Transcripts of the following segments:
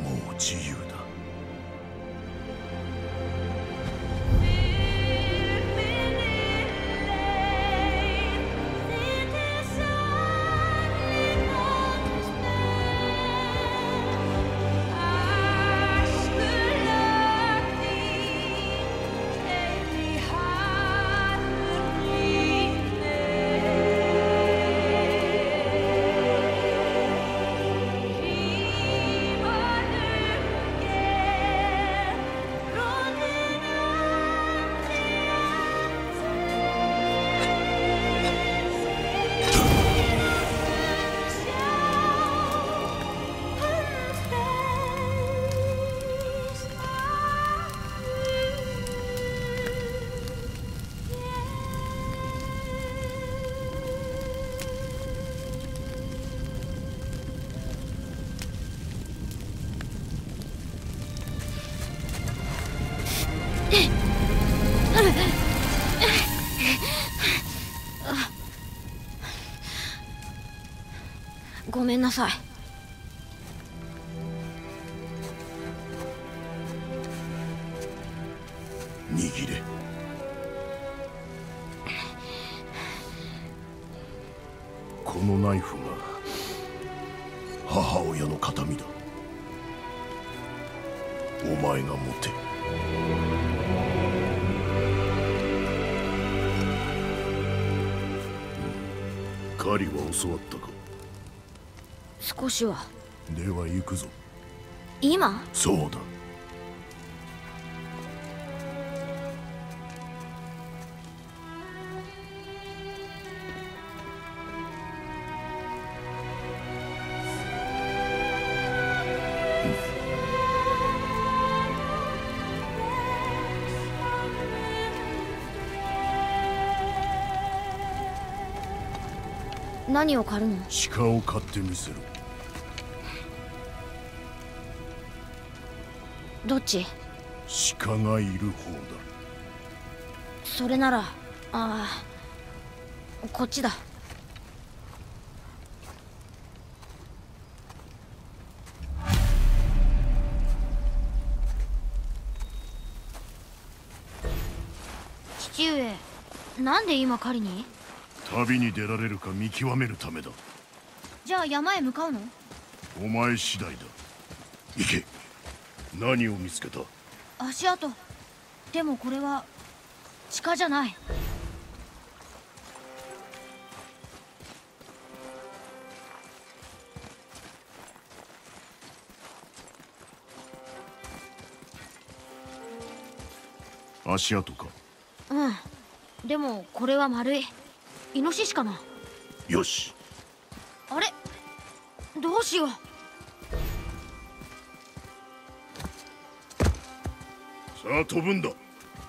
う自由だ。 ごめんなさい。 握れ。このナイフが母親の形見だ。お前が持て。狩りは教わったか？ 少しは。 では行くぞ。 今？ そうだ。 何を狩るの？ 鹿を狩ってみせろ。 どっち？ 鹿がいる方だ。 それなら、こっちだ。父上、なんで今狩りに？ 旅に出られるか見極めるためだ。 じゃあ山へ向かうの？ お前次第だ。行け。何を見つけた？ 足跡。でもこれは鹿じゃない。 足跡か？ うん。でもこれは丸い。イノシシかな？ よし。 あれ？どうしよう。 さあ飛ぶんだ。 はっ。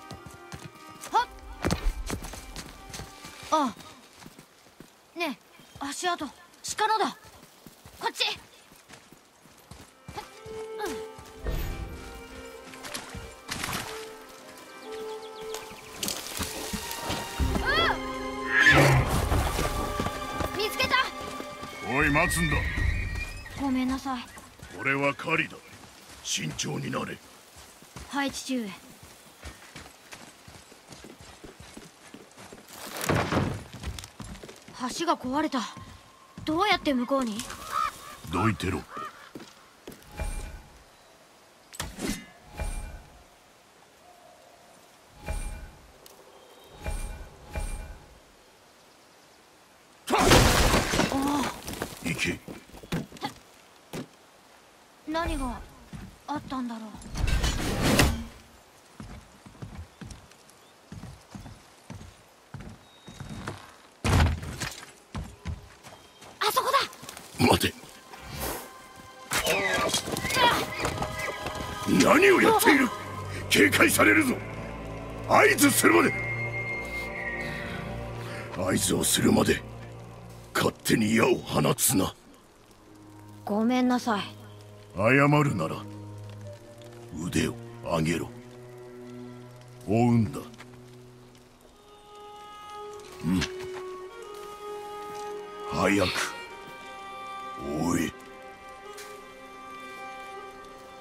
ああ。ねえ、足跡鹿のだ。こっち。見つけた。 おい、待つんだ。 ごめんなさい。 俺は狩りだ。慎重になれ。 はい、父上。橋が壊れた。どうやって向こうに？ どいてろ。行け。 何があったんだろう。あそこだ。 待て。何をやっている。警戒されるぞ。合図するまで。合図をするまで勝手に矢を放つな。 ごめんなさい。 謝るなら腕を上げろ。追うんだ。うん。早く追え。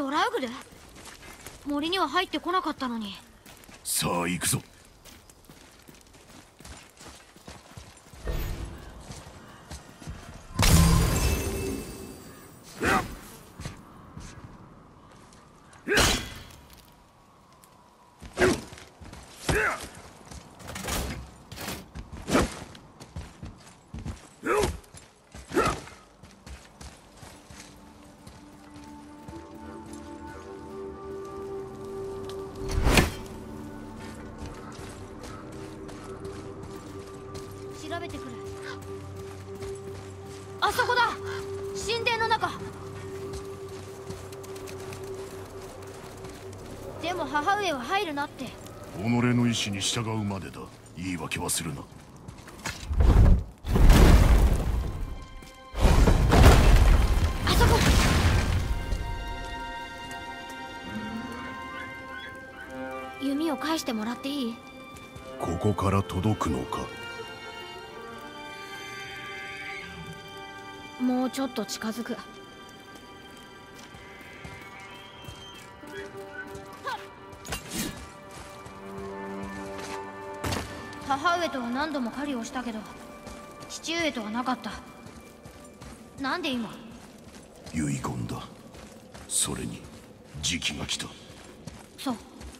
ドラウグル？森には入ってこなかったのに。 さあ行くぞ。 調べてくる。あそこだ。神殿の中。でも母上は入るなって。 己の意志に従うまでだ。言い訳はするな。 あそこ。弓を返してもらっていい？ ここから届くのか。 もうちょっと近づく。母上とは何度も狩りをしたけど父上とはなかった。なんで今？ 遺言だ。それに時期が来た。 そう。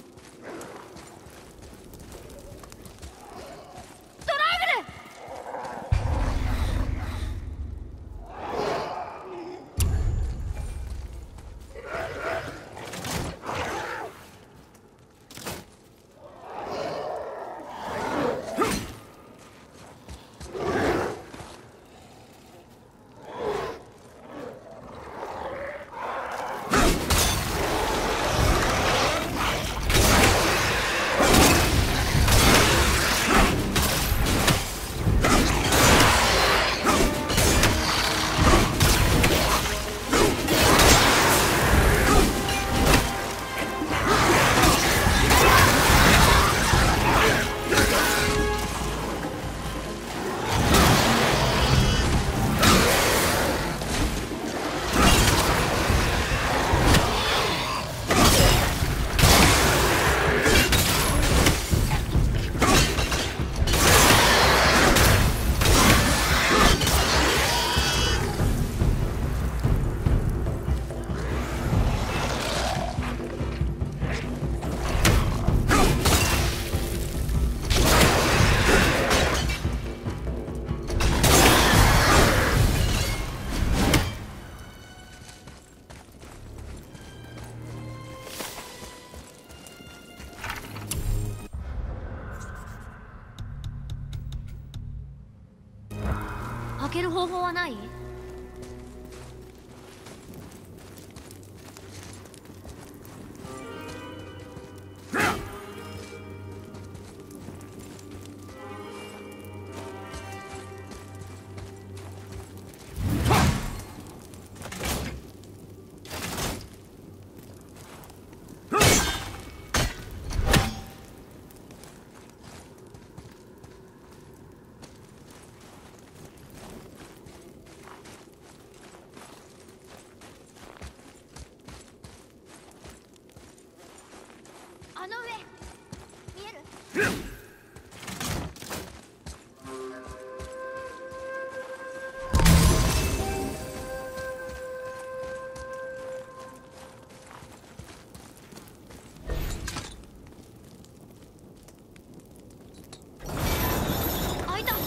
開ける方法はない？あの上見える？開いた。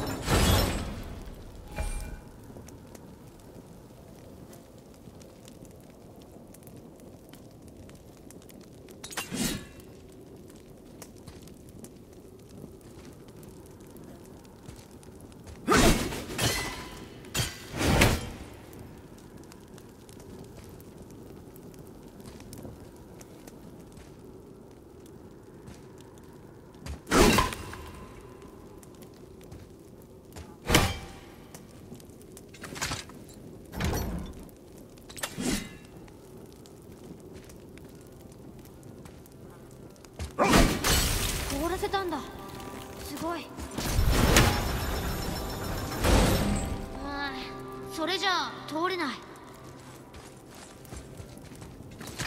凍らせたんだ。すごい。それじゃあ通れない。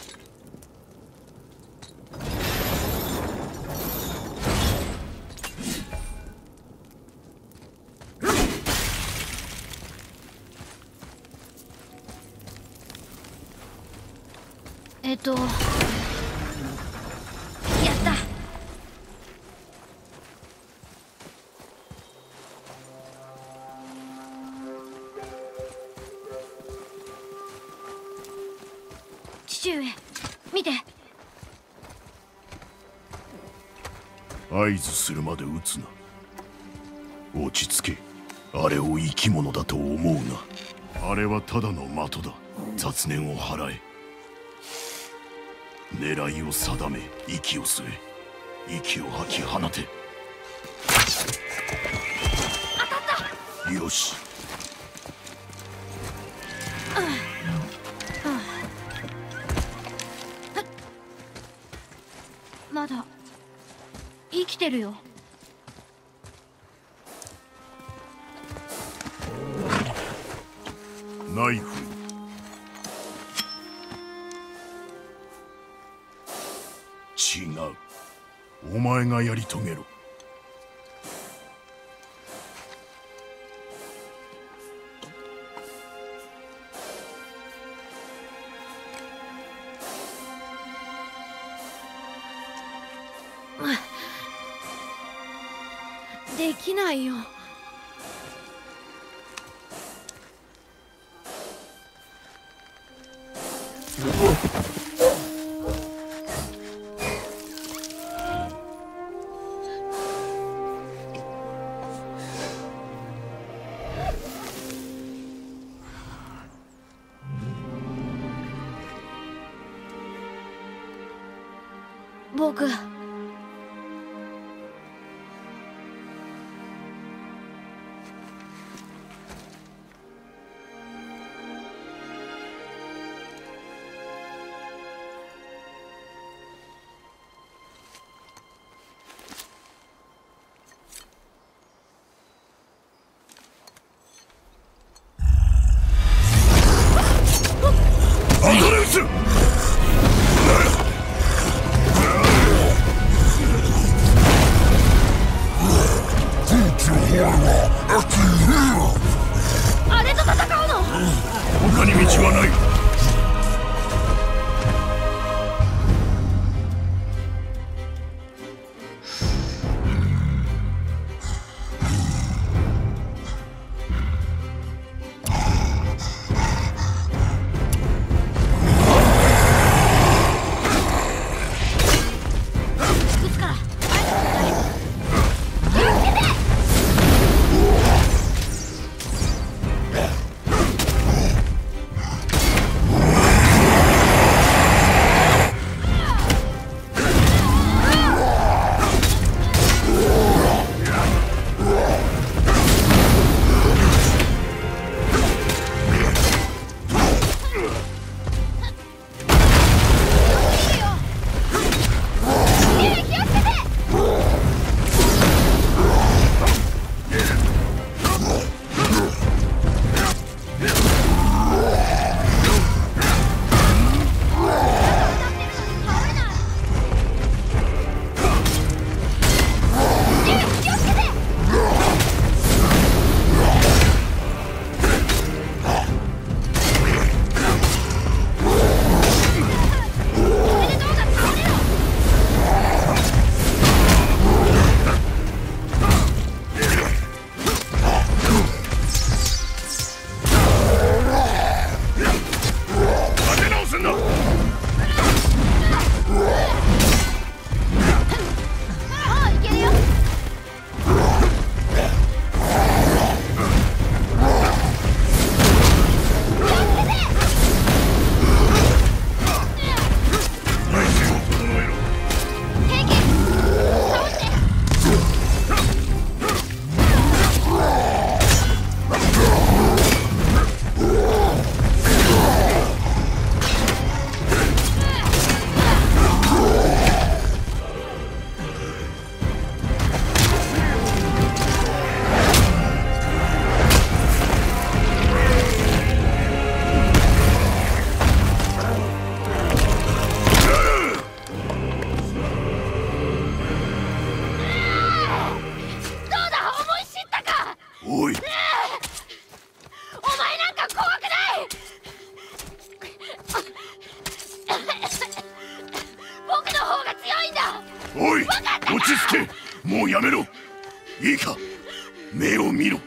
やった父上見て。 合図するまで撃つな。落ち着け。あれを生き物だと思うな。あれはただの的だ。雑念を払え。狙いを定め、息を吸え。息を吐き放て。 当たった。 よし。 まだ生きてるよ。 ナイフ。違う。お前がやり遂げろ。 できないよ。僕アンドレウス。 おい、落ち着け。もうやめろ。いいか、目を見ろ。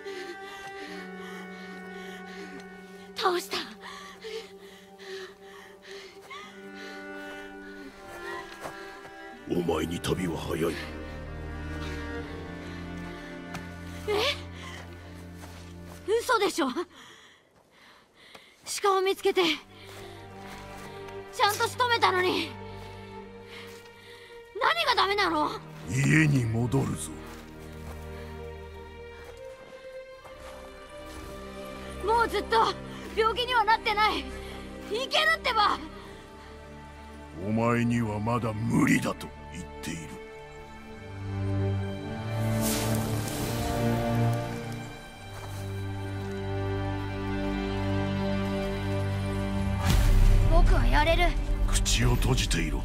倒した。 お前に旅は早い。 嘘でしょ。鹿を見つけてちゃんと仕留めたのに何がダメなの？ 家に戻るぞ。 もうずっと病気にはなってない。いけるってば。 お前にはまだ無理だと言っている。 僕はやれる。 口を閉じていろ。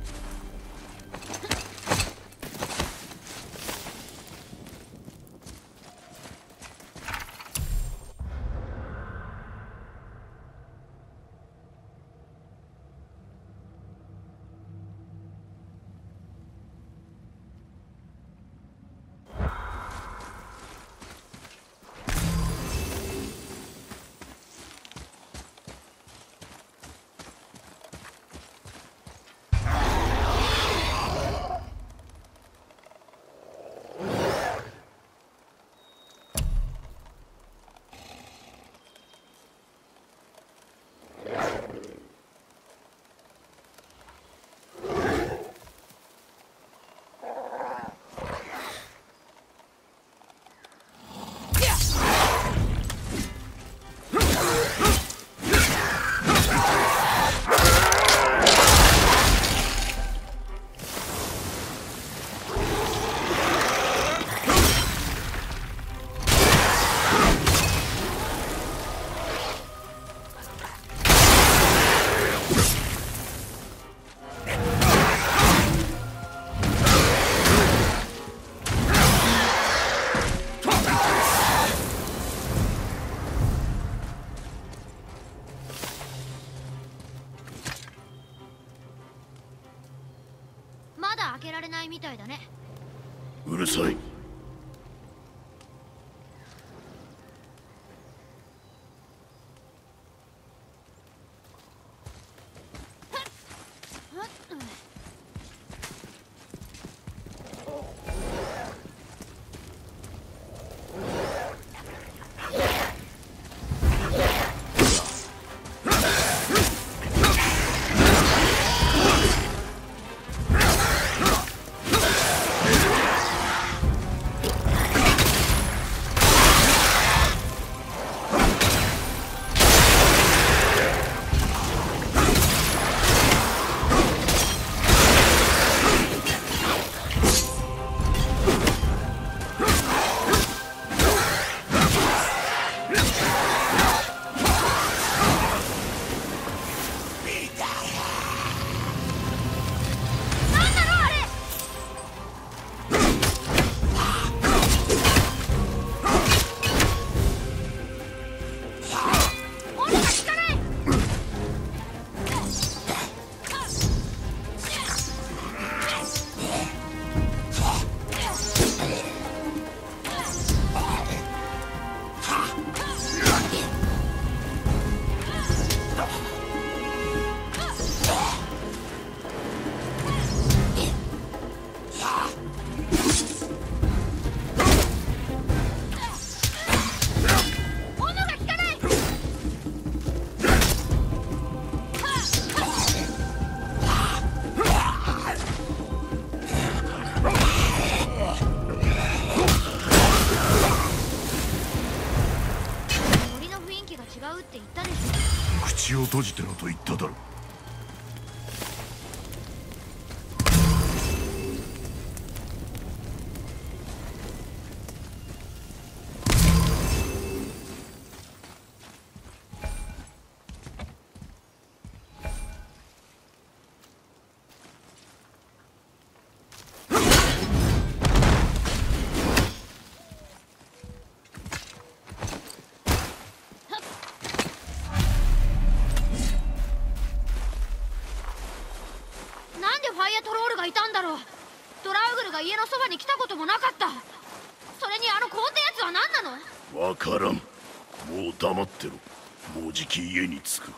まだ開けられないみたいだね。 うるさい。口を閉じてろと言っただろう。 が家のそばに来たこともなかった。それにあの凍ったやつは何なの？ わからん。もう黙ってろ。もうじき家に着く。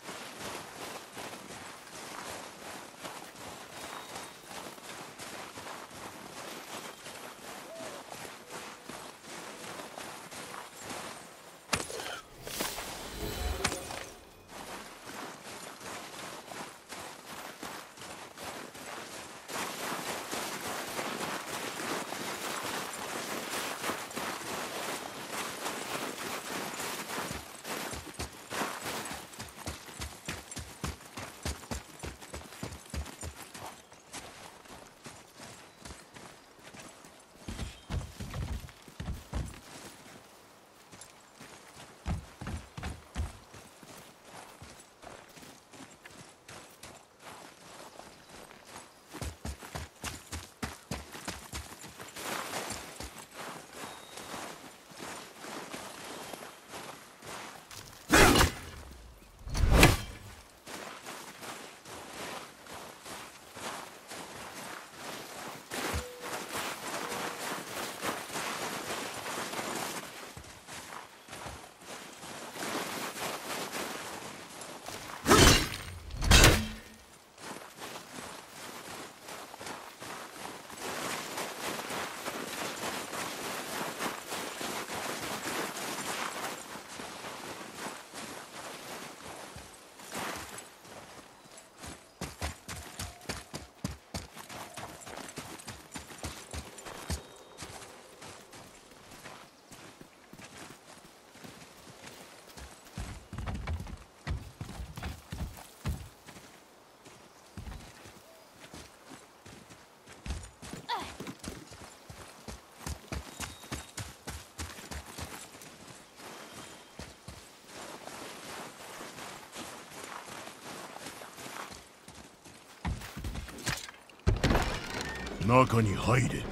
中に入れ。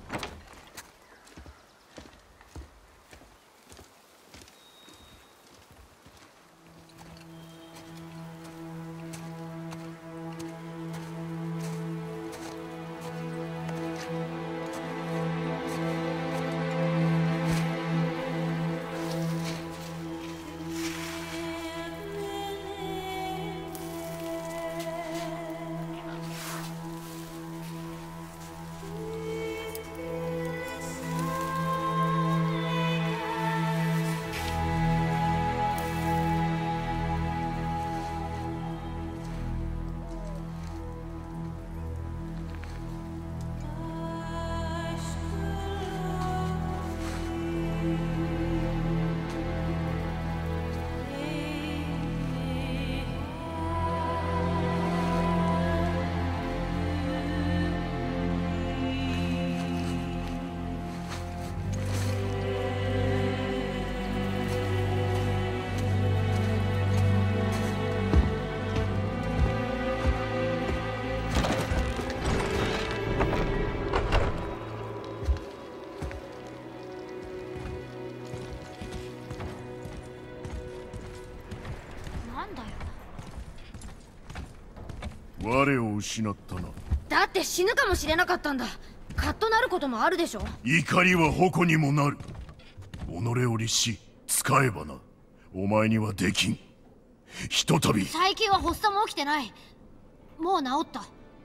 我を失ったな。 だって死ぬかもしれなかったんだ。カッとなることもあるでしょ。 怒りは矛にもなる。己を律し使えばな。お前にはできん。ひとたび。 最近は発作も起きてない。もう治った。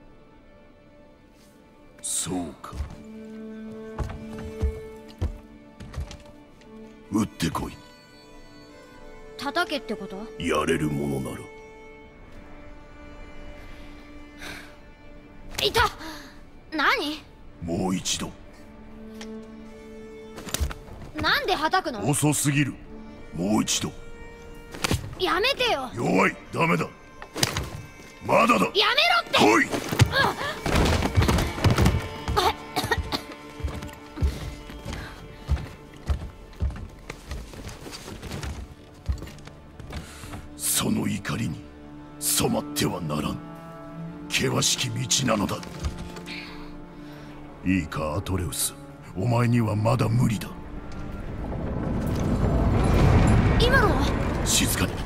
そうか。撃ってこい。 叩けってこと？ やれるものなら。 いた！何？ もう一度。 なんで叩くの？ 遅すぎる。もう一度。 やめてよ。 弱い。ダメだ。まだだ。 やめろって。 来い。その怒りに染まってはならん。険しき道なのだ。いいかアトレウス、お前にはまだ無理だ。 今のは？ 静かに。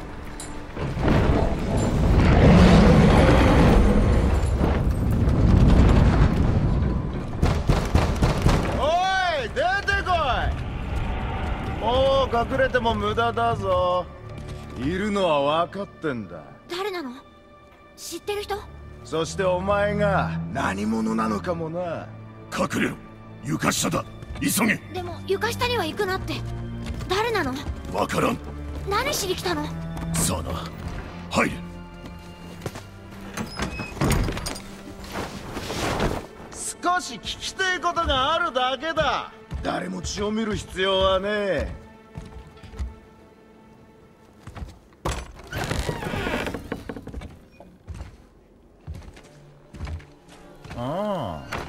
と隠れても無駄だぞ。いるのは分かってんだ。 誰なの？知ってる人？ そしてお前が何者なのかもな。 隠れろ。床下だ。急げ。 でも床下には行くなって。誰なの？ わからん。 何しに来たの？ さあな、入れ。 少し聞きてえことがあるだけだ。誰も血を見る必要はねえ。ああ、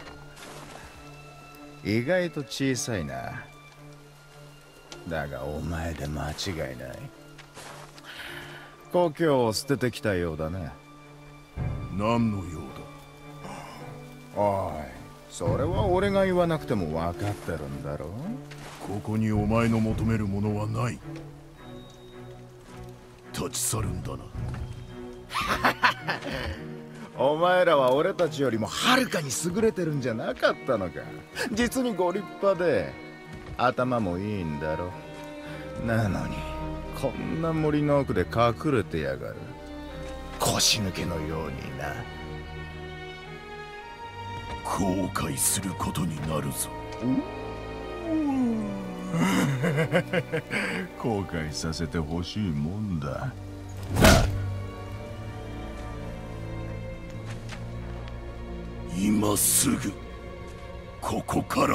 意外と小さいな。だがお前で間違いない。故郷を捨ててきたようだね。 何の用だ。 おい、それは俺が言わなくても分かってるんだろ。 ここにお前の求めるものはない。立ち去るんだな。 お前らは俺たちよりもはるかに優れてるんじゃなかったのか。実にご立派で頭もいいんだろ。なのにこんな森の奥で隠れてやがる。腰抜けのようにな。 後悔することになるぞ。 後悔させてほしいもんだ。 今すぐここから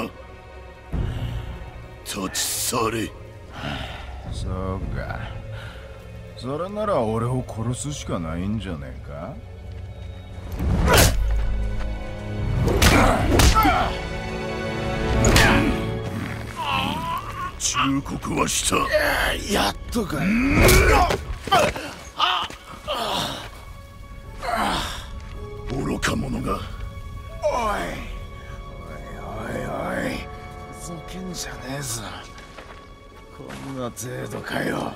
立ち去れ。 そうか。それなら俺を殺すしかないんじゃねえか。 忠告はした。 やっとか。 愚か者が。 おいふざけんじゃねえぞ。こんな程度かよ。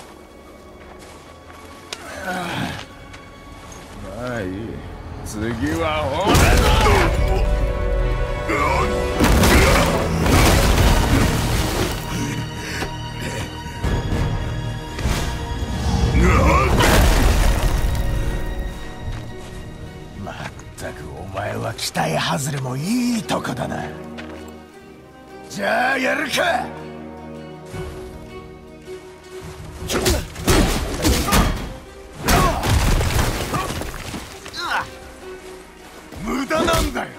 まあいい。次は俺だ。まったくお前は期待外れもいいとこだな。じゃあやるか。無駄なんだよ。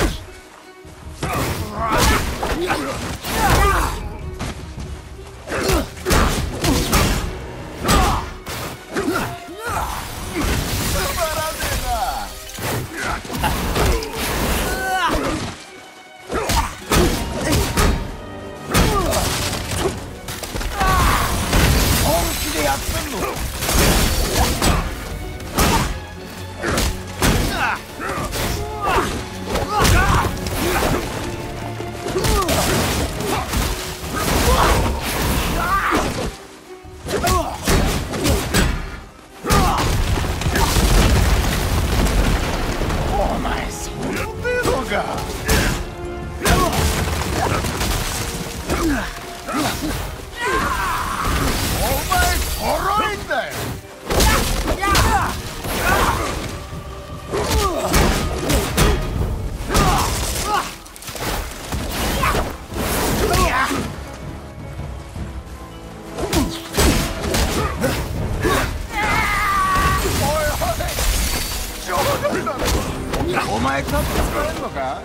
お前ちゃんと使えんのか。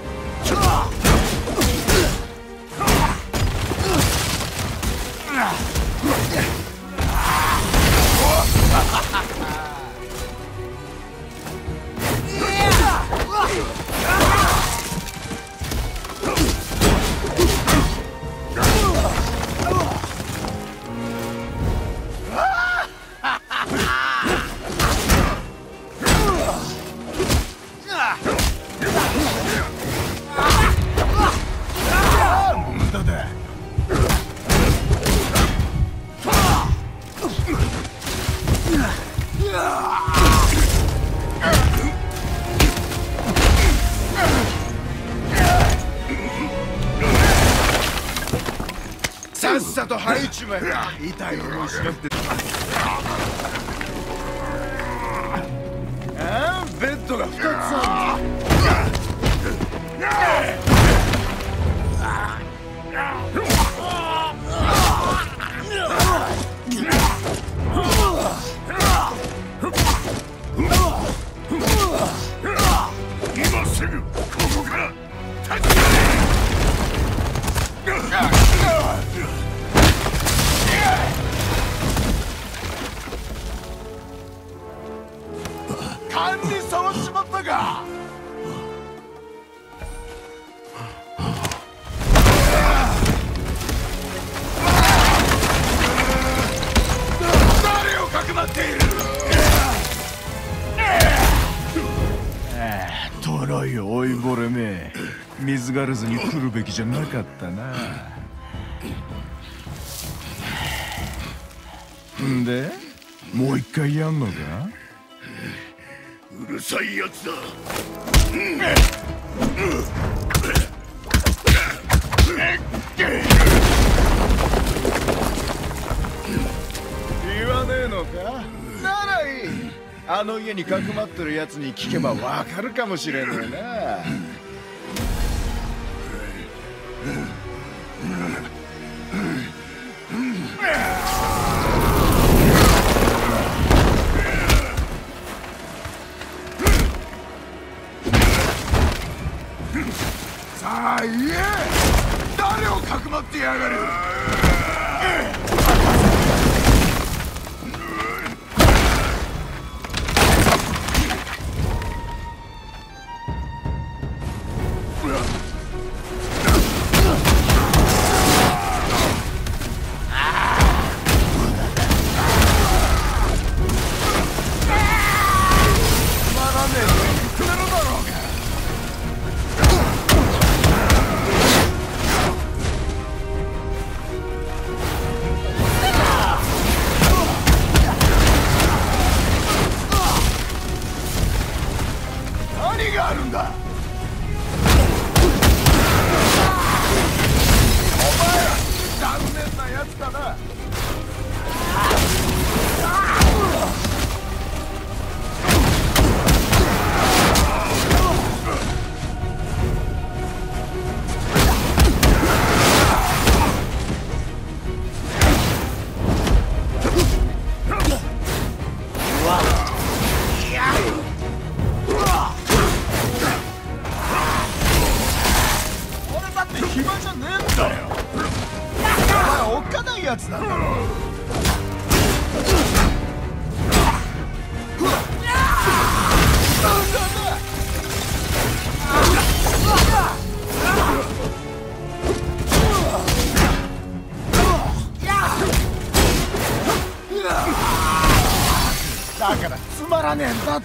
さっさと吐いちまえ。痛い思いしなくて。ベッドが2つある。 今すぐここから立ち勘に触っちまったか。誰をかくまっている。トロイ老いぼれめ、水がらずに来るべきじゃなかったな。んでもう一回やんのか。 うるさいやつだ。 言わねえのか。ならいい。あの家にかくまってるやつに聞けばわかるかもしれねえな。さあ言え、誰をかくまってやがる。何があるんだ。お前残念なやつだな。暇じゃねえんだよ。お前おっかないやつなんだろ。だからつまらねえんだって。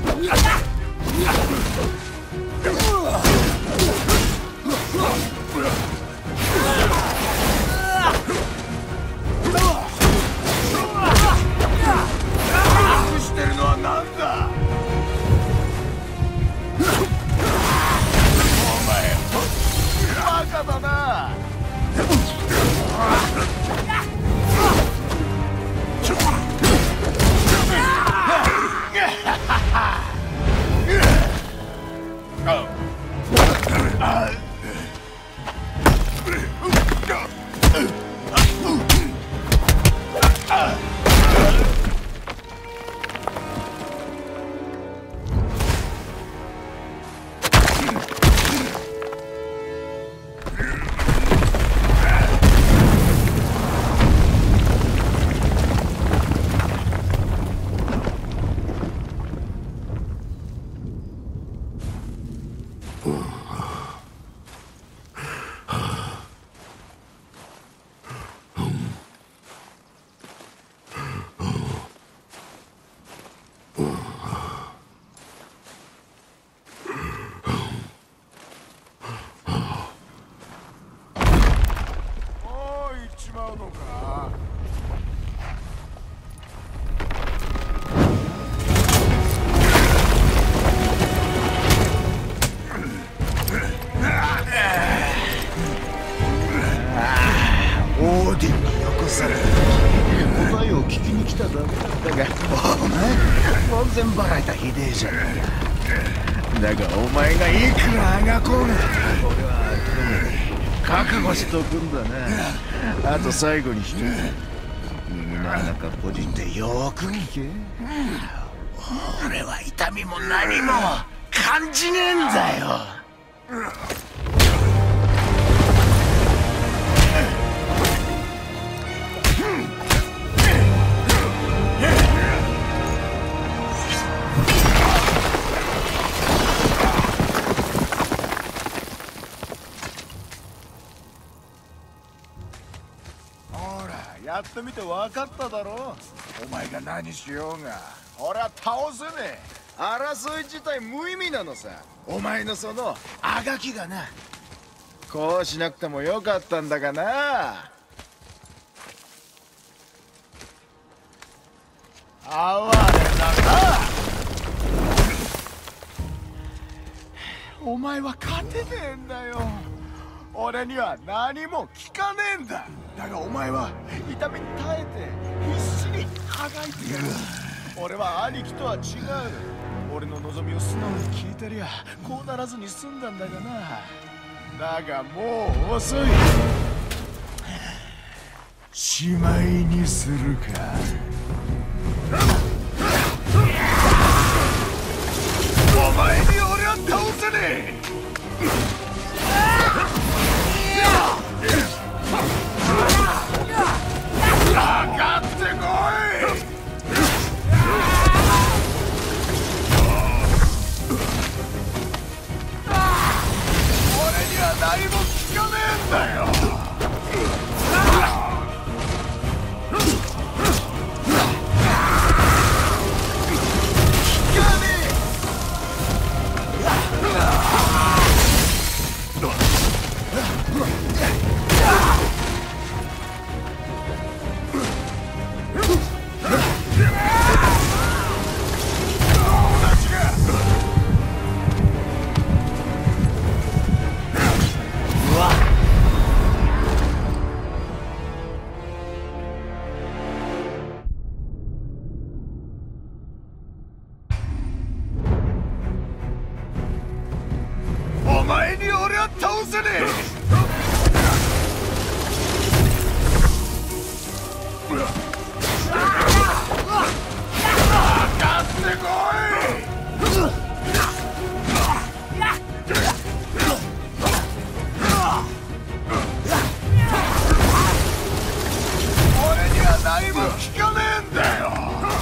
してるのはなんだ。お前バカだな。 聞きに来ただけだが、お前門前払いたひでえじゃねえか。だがお前がいくらあがこうが俺は覚悟しとくんだな。あと最後に一つ、耳の中ポジってよく聞け。俺は痛みも何も感じねえんだよ。やってみて分かっただろ。お前が何しようが俺は倒せねえ。争い自体無意味なのさ。お前のそのあがきがな。こうしなくてもよかったんだがな。哀れだな。お前は勝てねえんだよ。俺には何も聞かねえんだ。だがお前は痛みに耐えて必死にあがいてやる。俺は兄貴とは違う。俺の望みを素直に聞いてりゃこうならずに済んだんだがな。だがもう遅い。しまいにするか。お前に俺は倒せねえ。上がってこい。俺には何も聞かねえんだよ。聞かねえ。お前に俺は倒せねえ。何も聞かねえんだよ。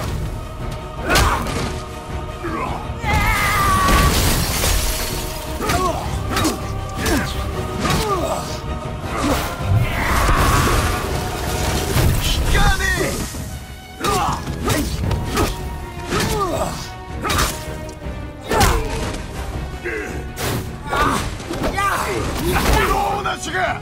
聞かねえ。どうなしが。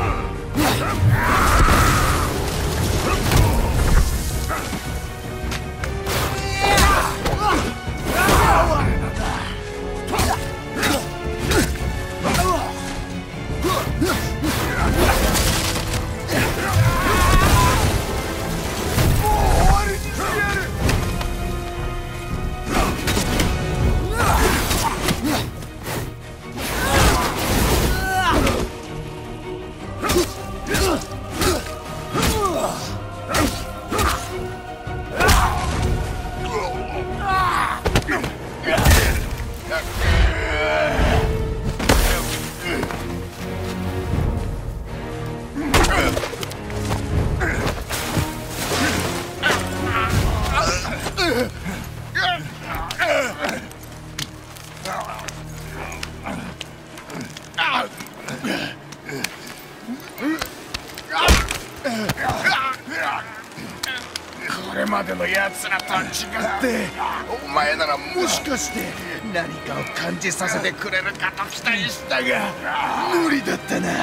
これまでの奴らとは違ってお前ならもしかして何かを感じさせてくれるかと期待したが無理だったな。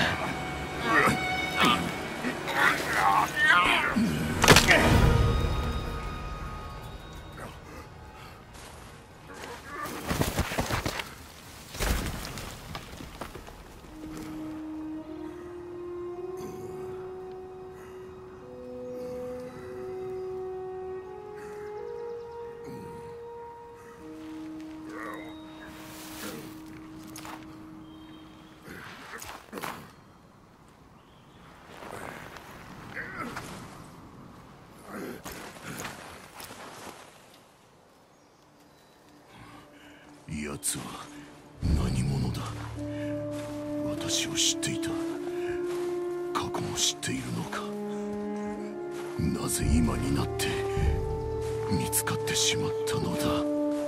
つは何者だ。私を知っていた。過去も知っているのか。なぜ今になって見つかってしまったのだ。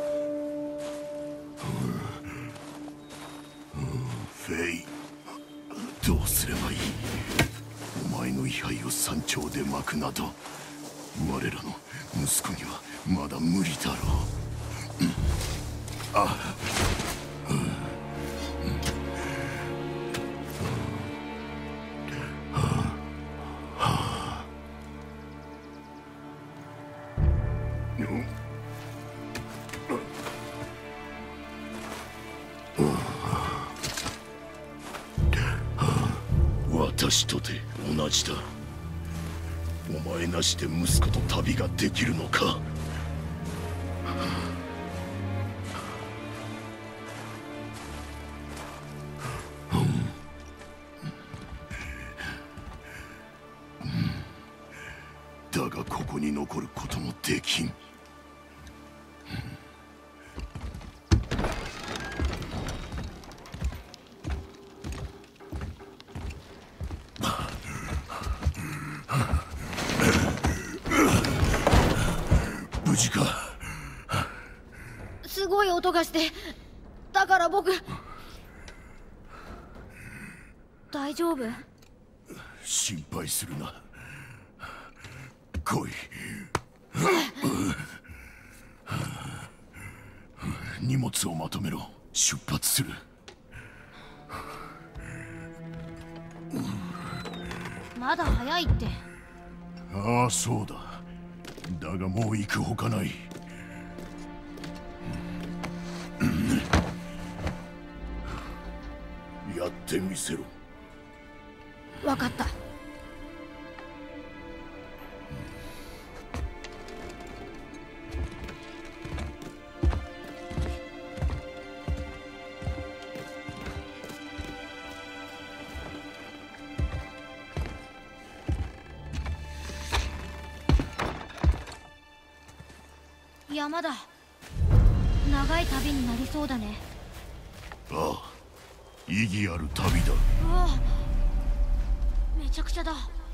フェイ、どうすればいい。お前の位牌を山頂で巻くなど我らの息子にはまだ無理だろう。私とて同じだ。お前なしで息子と旅ができるのか。だがここに残ることもできん。無事か。 すごい音がして、だから僕。大丈夫？ 心配するな。来い。荷物をまとめろ。出発する。 まだ早いって。 ああ、そうだ。だがもう行くほかない。やってみせろ。 わかった。山だ。長い旅になりそうだね。 ああ、意義ある旅だ。 うわ、めちゃくちゃだ。